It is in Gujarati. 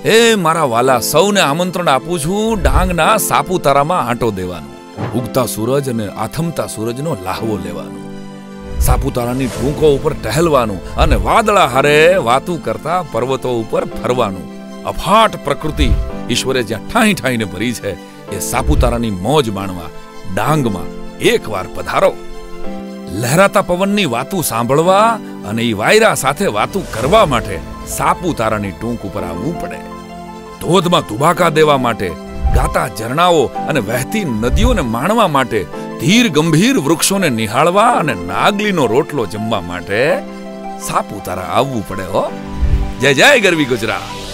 એ મારા વાલા, સૌને આમંત્રણ આપું છું ડાંગના સાપુતારામાં આંટો દેવાનો, ઉગતા સૂરજ અને આથમતા સૂરજનો લાહવો લેવાનો, સાપુતારાની ટૂંકો ઉપર ટહેલવાનું અને વાદળા હારે વાતું કરતા પર્વતો ઉપર ફરવાનું. અફાટ પ્રકૃતિ ઈશ્વરે જ્યાં ઠાઈ ઠાઈને ભરી છે એ સાપુતારાની મોજ માણવા ડાંગમાં એકવાર પધારો. લહેરાતા પવનની વાતું સાંભળવા અને એ વાયરા સાથે વાતું કરવા માટે સાપુતારાની ટૂંક ઉપર આવવું પડે. ધોધમાં તુબાકા દેવા માટે, ગાતા ઝરણાઓ અને વહેતી નદીઓને માણવા માટે, ધીર ગંભીર વૃક્ષોને નિહાળવા અને નાગલીનો રોટલો જમવા માટે સાપુતારા આવવું પડે હો. જય જય ગરવી ગુજરાત.